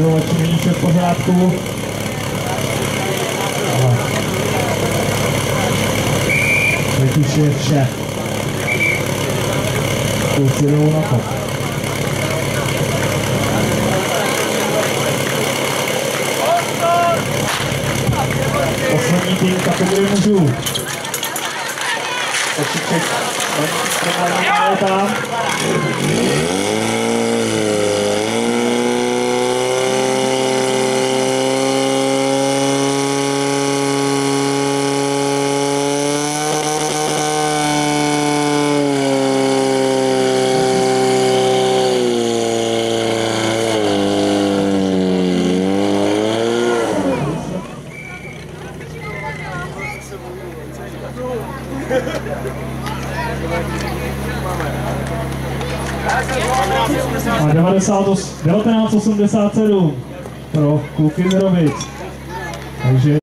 ať není vše v pořádku. Teď už je vše. Kluci jdou na to. Poslední tým kategorie mužů. Košiček je tam. A 1987 pro kluky z Rovic. Takže